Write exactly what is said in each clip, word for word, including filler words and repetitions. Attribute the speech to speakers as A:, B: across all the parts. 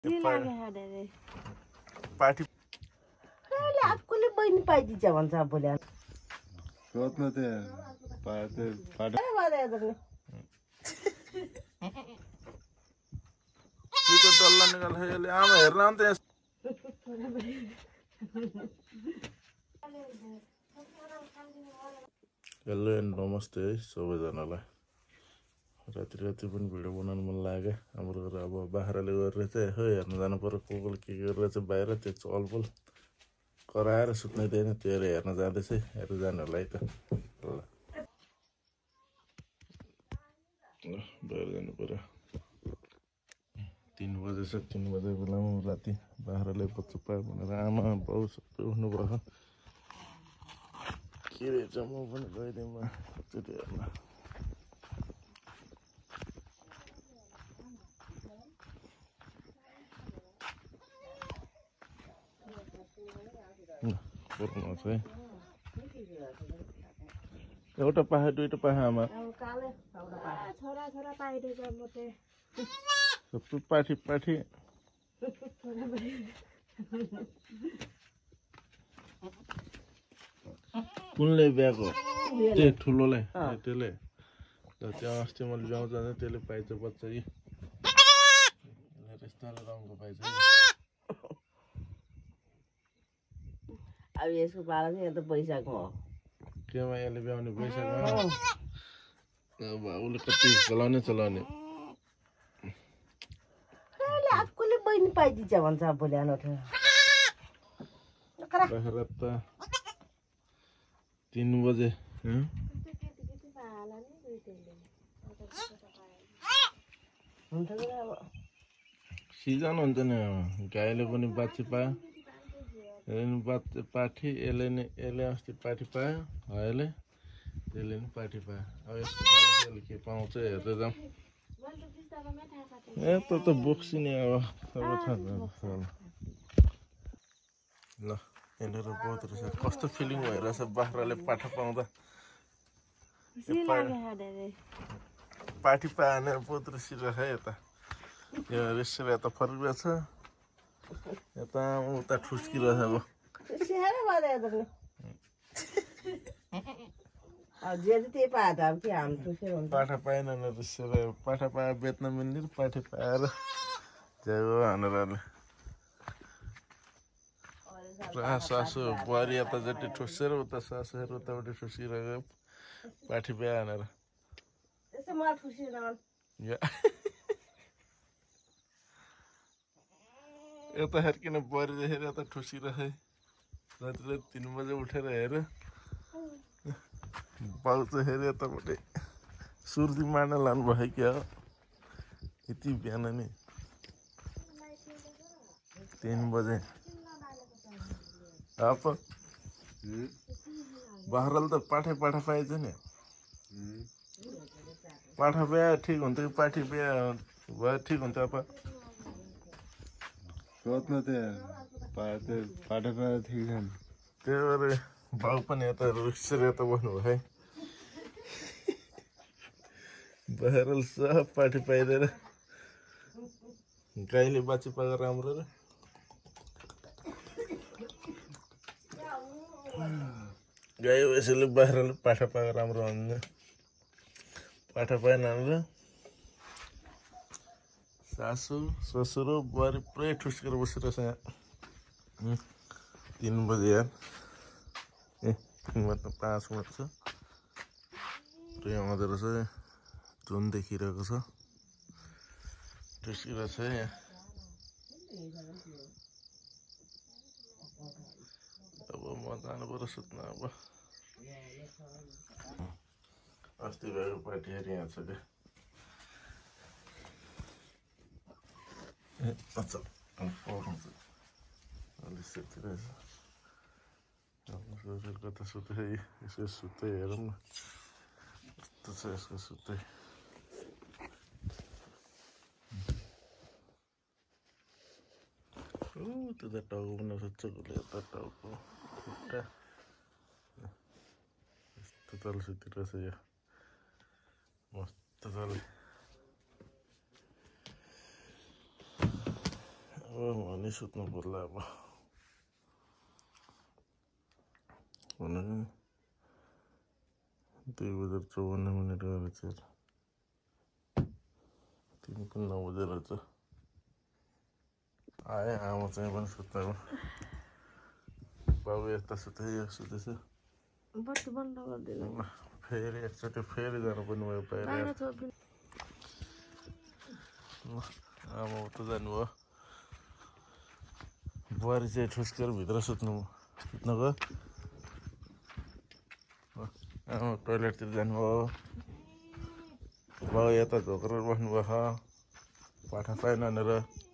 A: party
B: आफूले बहिनी पाइदिन्छ भन्छ बोले
C: सोध्न त्यो पाटे पाटे
A: त्यो डल्ला निकाल यसले आमा हेर्न आउँछ यहाँ हेलो एन्ड नमस्ते है सबैजनालाई राति राति पनि भिडियो बनाउनु मन लाग्यो हाम्रो अब बाख्राले गरेर चाहिँ हो हेर्न जानु पर्यो को कोले के गरेर चाहिँ बाहिर त्यो चलपल कराएर सुत्नै दिएन त्यो हेर्न जाँदैछ हेरेर जानु होला है त ल बाहिर जानु पर्यो तीन बजेछ तीन बजे बेलामा राति बाख्राले बच्चा पायो भनेर आमा बाउ सबै उठ्नुभएको के रहेछ म पनि गइदिएँ एकचोटि हेर्न पर्नुहुन्छ है एउटा पाखा दुईटा पाखा आमा सबै पाठी पाठी कुनले ब्याएको त्यो ठुलोलाई त्यसले त्यहाँ अस्ति मैले ब्याउ जाँदा त्यसले पाइन्छ बच्चा कि यस्तो रङको पाइन्छ
B: अब यसको पाला चाहिँ यहाँ त पैसाको हो
A: केमा यसले ब्याउने पैसाको अब उसले कति चलाउने चलाउने
B: आफूले बहिनी पाइदिन्छ भन्छ बोले
A: बाख्रा त तीन बजे सिजन हुन्छ नि गाईले पनि बाछी पायो पाठी यसले नि यसले अस्ति पाठी पायो हयले त्यसले नि पाठी पायो अब यसको बाले के पाउँछ हेर्दै जाउँ ए त त बोक्सी नि अब अब ल यहाँनिर बहुत रहेछ कस्तो फिलिङ भइरहेछ बाख्राले पाठा पाउँदा पाठी पायो भने बहुत रिसिरहेछ है यता यो रिसेर यता फर्किरहेछ यता उता ठुस्किरहेछ अब पाठा पाएन रिसेर पाठा पायो बेच्न मिल्ने पाठी पाएर जायो भनेर पुरा सासु बुहारी यता जति ठुसेर उता सासूहरू उतापट्टि ठुसिरहेको पाठी पायो भनेर यता हेर्किन बुहारी देखेर यता ठुसिरहे राति राति तिन बजे उठेर हेर बाउ चाहिँ हेऱ्यो यतापट्टि सुर्ती मार्न लानुभयो क्या हो यति बिहान नि तिन बजे अब बाख्राले त पाठा पाठा पाएछ नि पाठा बिहा ठिक हुन्छ कि पाठी बिहा भयो ठिक हुन्छ अब
C: सोध्न त्यो पाटे पाटे पाटे ठिक छ
A: त्यही भएर बाउ पनि यता रुसेर यता बस्नुभयो है बाख्राले सब पाठी पाइदिएर गाईले बाछी पाएको राम्रो र गाई यसैले बाख्राले पाठा पाएको राम्रो हुन्छ पाठा पाएन हाम्रो सासू ससुर बुहारी पुरै ठुस्केर बसिरहेछ यहाँ तिन बजे यार ए तिन बजे पाँच मिनट छ पुरै आउँदो रहेछ जुन देखिरहेको छ ठुस्किरहेछ यहाँ अब म जानु पर्यो सुत्न अब अस्ति भएको पार्टीहरू यहाँ छ क्या ए अच्छा पढ्नु अलिक सुतिरहेछ कता सुत्दै यसो सुत्दै हेरौँ न कस्तो छ यसको सुत्दै ऊ त्यो त टाउको पनि सोच्चोले यता टाउको खुट्टा यस्तो तल सुतिरहेछ यो मस्त तल पनि सुत्नु पर्ला अब भनेको दुई बजेर चौवन्न मिनट गरेर चाहिँ तिन पनि नौ बजेर चाहिँ आएँ आमा चाहिँ पनि सुत्नु बाबु यता सुत्दै सुत्दैछ
B: बत्ती बन्द गरिदिनु
A: फेरि एकचोटि फेरि जानुपर्ने भयो बाहिर आमा उता जानुभयो बुहारी चाहिँ ठुस्केर भित्र सुत्नु सुत्नु गयो आमा टोइलेटतिर जानुभयो बाउ यता झोकेर बस्नुभयो पाठा पाएन भनेर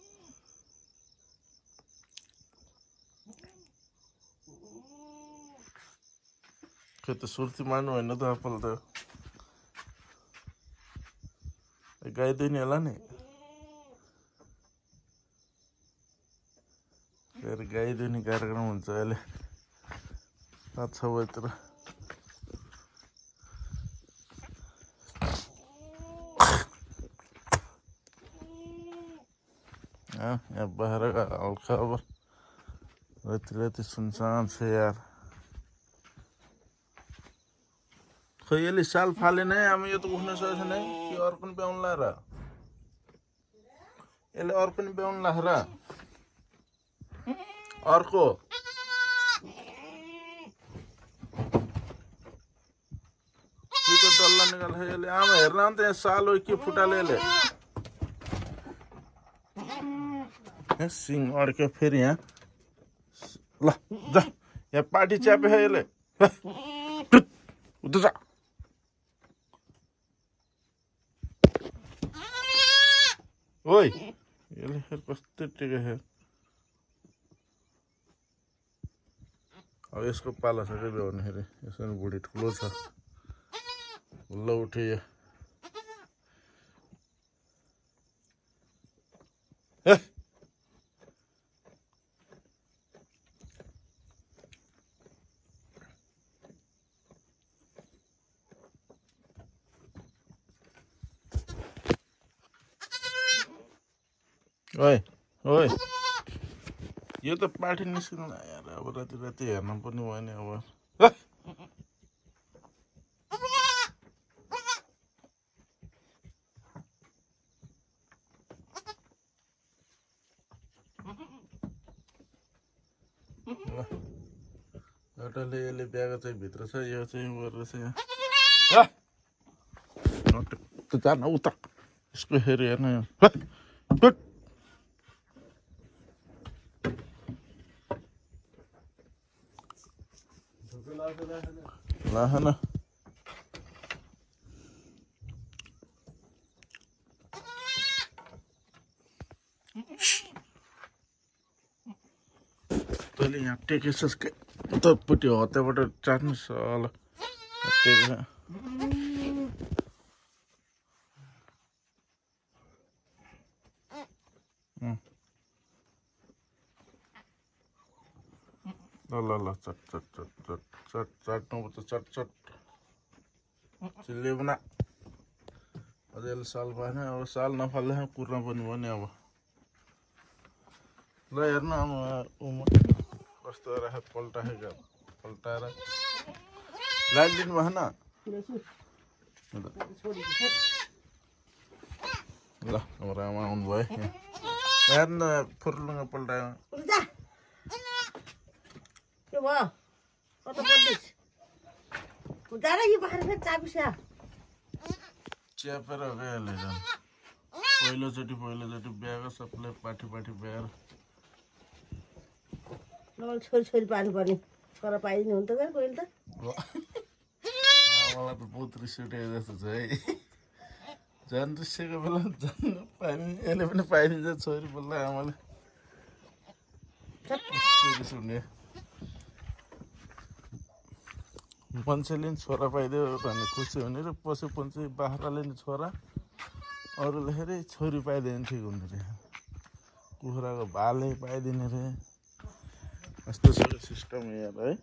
A: के त सुर्ती मार्नु होइन त आफूल त गाई दुनी होला नि फेरि गाई दुनी कार्यक्रम हुन्छ अहिले पाँच छ बजीतिर यहाँ बाहिरको हालखबर राति राति सुनसान छ यार खै यसले साल फालेन है आमा यो त उठ्न सकेको छैन है कि अरू पनि ब्याउनु र यसले अरू पनि ब्याउनु लाख र अर्को त्यो त डल्ला निकाल्छ यसले आमा हेर्न अन्त यहाँ साल हो के फुटाले यसले सिङ अड्क्यो फेरि यहाँ ल जा यहाँ पार्टी च्यापे यसले उता जा ओइ यसले फेरि कस्तो टेके छ अब यसको पाला छ क्या भ्याउनेखेरि यसो बुढी ठुलो छ ल उठ्यो यो ओइ ओइ यो त पाठी निस्किनु यार अब राति राति हेर्न पनि भयो नि अब एउटाले यसले ब्याग चाहिँ भित्र छ यो चाहिँ गरेर छ यहाँ जान उता यसको हेरि हेर्न लाहना तैँले यहाँ टेकेछस् के उतापट्टि हत्याबाट चाट्नु होला टेकेछ ल ल ल चट चट चट चट चट चाट्नु पर्छ चट चट चिल्ले बना अझै यसले साल पाएन अब साल नफाल्दा कुर्न पनि भयो नि अब ल हेर्नु अब उमा कस्तो राखे पल्टाखेको पल्टाएर लाइट दिनु भएन ल हाम्रो आमा आउनुभयो हेर्नु फुर्लुङ्ग पल्टायो
B: के भयो कता पल्टिस जाडा यो बाख्रा फेरि चापिस्या
A: च्यापेर गइहाल्यो झन् पहिलोचोटि पहिलोचोटि ब्याएको सबलाई पाठी पाठी ब्याएर
B: नभए छोरी छोरी पार्नु पर्ने छोरा पाइदिनु हुन्थ्यो क्या पहिले त
A: मलाई त बहुत रिस उठेको जस्तो छ है झन् रिसेको बेला झन् पाइने यसले पनि पाइदिन्छ छोरी बोल्दा आमाले रिस उठ्ने मान्छेले नि छोरा पाइदियो भने खुसी हुने र पशु पन्छी बाख्राले नि छोरा अरूले फेरि छोरी पाइदियो भने ठिक हुन्थ्यो रे कुखुराको भाले पाइदिने रे यस्तो छ सिस्टम यहाँ है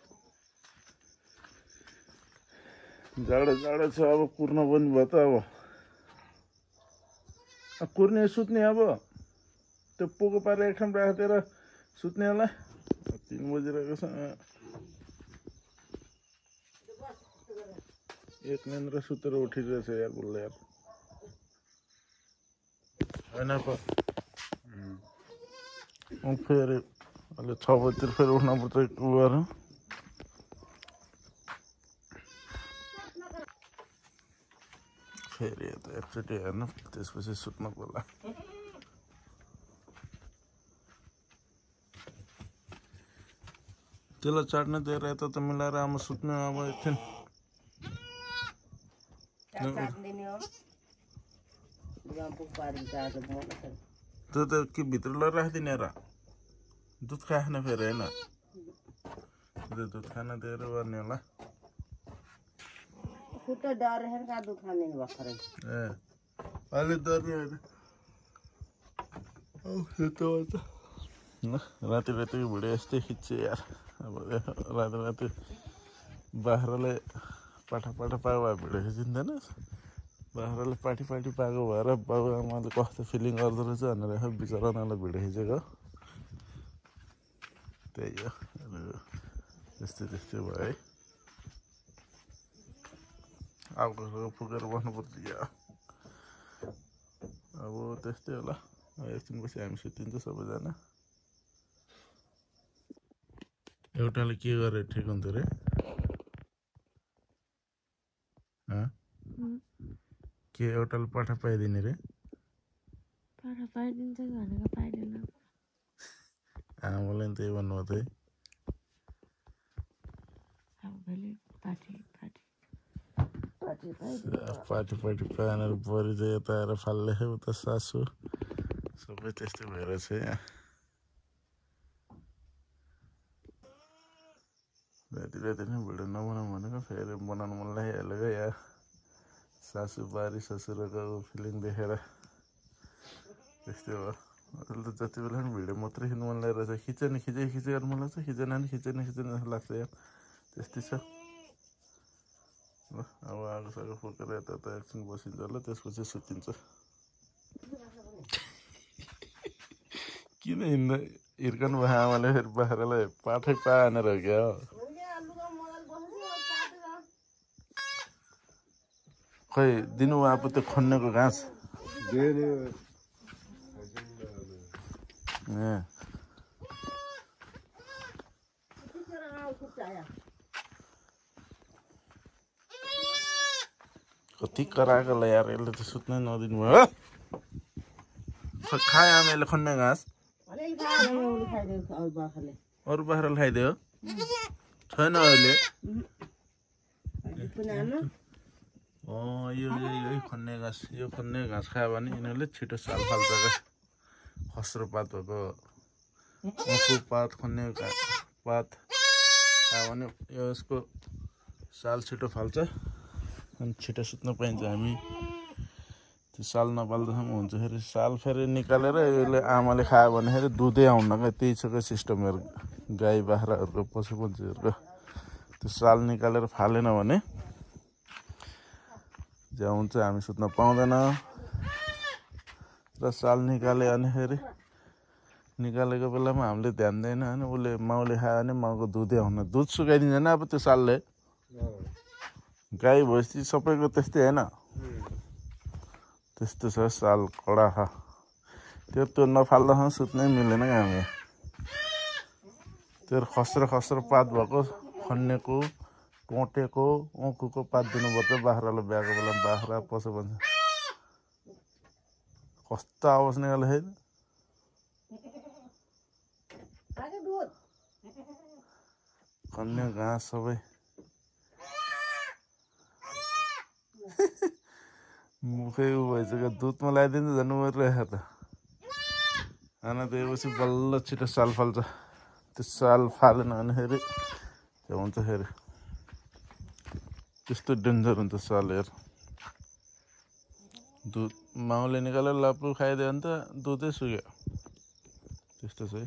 A: जाडो जाडो छ अब कुर्न पनि भयो त अब कुर्ने सुत्ने अब त्यो पोको पारेर एक ठाउँ राखेर सुत्ने होला तीन बजिरहेको छ एक निन्द्रा सुतेर उठिरहेछ यार बल्ल यार होइन पो फेरि अहिले छ बजीतिर फेरि उठ्न पर्छ गएर फेरि यता एकचोटि हेर्नु त्यसपछि सुत्नु पर्ला त्यसलाई चाट्न दिएर यता त मिलाएर आमा सुत्नु अब एकछिन त्यो त के भित्र लगेर राखिदिने र दुध खाएन फेरि होइन त्यो दुध खान दिएर गर्ने होला
B: खुट्टा डर हेर का दुध खाने भर्खरै
A: ए अहिले डर होइन राति राति भिडियो यस्तै खिच्छु यार अब राति राति बाख्राले पाठा पाठा पाएको भए भिडियो खिचिँदैन बाख्राले पाटी पाटी पाएको भएर बाबु आमाले कस्तो फिलिङ गर्दो रहेछ भनेर बिचरा उनीहरूलाई भिडियो खिचेको त्यही हो त्यस्तै त्यस्तै भयो है अब पुगेर बस्नुपर्छ या अब त्यस्तै होला एकछिनपछि हामी सुतिन्छ सबैजना एउटाले के गरे ठिक हुन्थ्यो रे के एउटाले पाठा पाइदिने रे
B: पाठा पाइदिन्छ भनेको पाइदैन
A: आमाले त्यही भन्नुभयो त
B: अब भोलि पाठी पाठी
A: पाटी पाटी पानेर बरी चाहिँ यता आएर फाल्ले उता सासु सबै त्यस्तै भइरहेछ यहाँ राति राति नै भिडियो नबनाउँ भनेको फेरि बनाउनु मन लागिहाल्यो क्या यार सासु बारी ससुरको फिलिङ देखेर त्यस्तै हो अहिले त जति बेला पनि भिडियो मात्रै खिच्नु मन लागिरहेछ खिच्यो नि खिचे खिचे गर्नु मन लाग्छ खिचेन नि खिचेन खिचेन जस्तो लाग्छ यार त्यस्तै छ ल अब आगो सागो फुकेर यता यता एकछिन बसिन्छ होला त्यसपछि सुतिन्छ किन हिँड्दा हिर्कनु भयो आमाले फेरि बाख्रालाई पाठै पानेर हो क्या खै दिनुभयो अब त्यो खन्नेको घाँस ए कति कराएको ल यार यसले त सुत्नै नदिनु भयो खायो आमाले खन्ने घाँस अरू बाख्राले खाइदियो छैन अहिले अँ यो यही खन्ने घाँस यो खन्ने घाँस खायो भने यिनीहरूले छिटो साल फाल्छ क्या खस्रो पात भएको उखु पात खन्ने पात खायो भने यसको साल छिटो फाल्छ अनि छिटो सुत्न पाइन्छ हामी त्यो साल नपाल्दासम्म हुन्छ फेरि साल फेरि निकालेर यसले आमाले खायो भनेखेरि दुधै आउन क्या त्यही छ क्या सिस्टमहरू गाई बाख्राहरूको पशु पन्छीहरूको त्यो साल निकालेर फालेन भने जहाँ हुन्छ हामी सुत्न पाउँदैन र साल निकाले अनि फेरि निकालेको बेलामा हामीले ध्यान दिएन होइन उसले माउले खायो भने माउको दुधै आउन दुध सुकाइदिँदैन अब त्यो सालले गाई भैँसी सबैको त्यस्तै होइन त्यस्तो छ साल कडा खा त्यो त्यो नफाल्दासम्म सुत्नै मिलेन क्या हामी त्यो खस्रो खस्रो पात भएको खन्नेको टोटेको उखुको पात दिनुपर्छ बाख्रालाई ब्याएको बेला बाख्रा पशु भन्छ कस्तो आवाज निकाल्यो फेरि खन्ने घाँस सबै मुखै उ भइसक्यो दुधमा लगाइदिन्छ झन् मरिरहेको त खाना दिएपछि बल्ल छिटो साल फाल्छ त्यो साल फालेन भने फेरि त्यो हुन्छ फेरि त्यस्तो डेन्जर हुन्छ साल हेर दुध माउले निकालेर लाप्लु खाइदियो भने त दुधै सुक्यो त्यस्तो छ है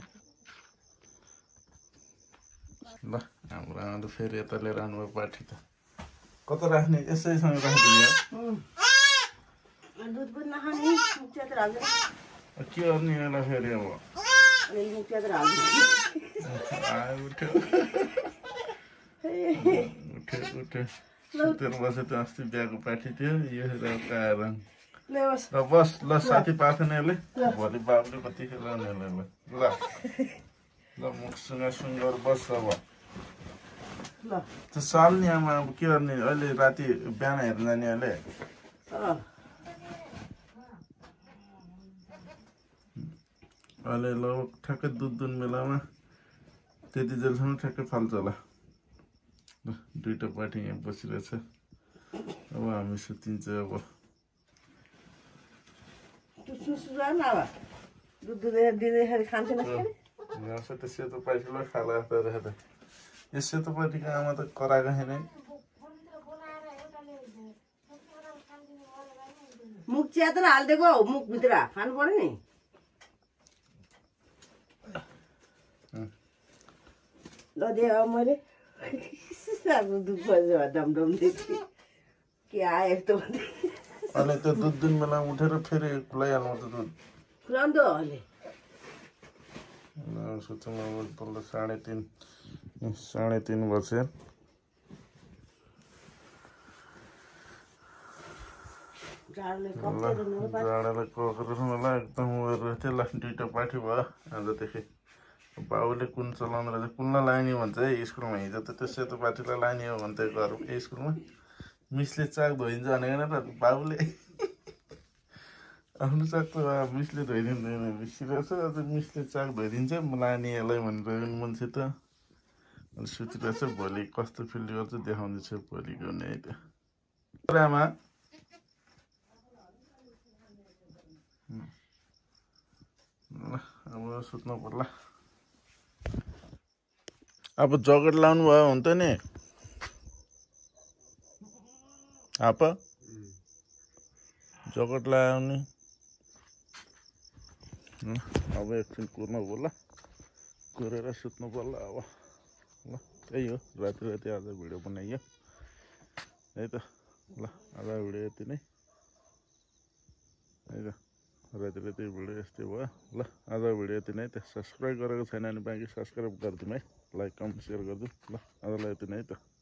A: ल हाम्रो आमाले फेरि यता लिएर आउनुभयो पाठी त कता राख्ने यसैसँग राखिदिने
B: दुध पनि नखाने
A: के गर्ने यसलाई फेरि अब
B: अनि मुख च्यादर हाल्नु
A: आयो उठ्यो उठ्यो उठ्यो सुतेर बस्यो त्यो अस्ति बिहाको पाठी थियो यो आएर
B: ल बस
A: ल बस ल साथी पाथेन यसले भोलि बाबुले कतिखेर लाने यसलाई ल ल मुखसँग सुँगर बस अब
B: ल
A: त्यो साल्ने आमा अब के गर्ने अहिले राति बिहान हेर्न जाने अहिले
B: अँ
A: अहिले ल ठ्याक्कै दुध दुन बेलामा त्यति जेलसम्म ठ्याक्कै फाल्छ होला ल दुइटा पाठी यहाँ बसिरहेछ अब हामी सुतिन्छ अब
B: तँ सुसु जान अब दुध दुध दिँदाखेरि खान्थेन
A: यहाँ त सेतो पाठीलाई खाला जस्तो रहेछ त यो सेतो पाठीको आमा त कराएको छैन
B: मुख च्यादर हालिदिएको हौ मुखभित्र खानु पर्यो नि ल दे अब मैले साह्रो दुध बज्यो डमडम देखेँ के आयो त
A: अहिले त्यो दुध दुन बेलामा उठेर फेरि खुलाइहाल्नु त दुध
B: खुलाउनु त अहिले
A: सोचौँ अब पल्लो साढे तिन साढे तिन बजे जाडालाई ककर मलाई एकदम उयो रहेको थियो ल दुइटा पाठी भयो आजदेखि बाबुले कुन चलाउँदो रहेछ कुनलाई लाने भन्छ है स्कुलमा हिजो त त्यो सेतो पाठीलाई लाने हो भन्थ्यो घर स्कुलमा मिसले चाक धोइन्छ भनेको त बाबुले आफ्नो चाक त मिसले धोइदिँदैन रिसिरहेछ अझ मिसले चाक धोइदिन्छ म लाने यसलाई भनेर मान्छे त अनि सुतिरहेछ भोलि कस्तो फिल गर्छ देखाउँदैछ भोलिको नि है त आमा अब सुत्नु पर्ला अब जकेट लाउनु भयो हुन्थ्यो नि आप जकेट लगायो नि अब एकछिन कुर्नु पर्ला कुरेर सुत्नु पर्ला अब ल त्यही हो राति राति आज भिडियो बनाइयो है त ल आज भिडियो यति नै है त राति राति भिडियो यस्तै भयो ल आज भिडियो यति नै त सब्सक्राइब गरेको छैन भने बाँकी सब्सक्राइब गरिदिउँ है लाइक कमेन्ट सेयर गरिदिउँ ल आजलाई यति नै है त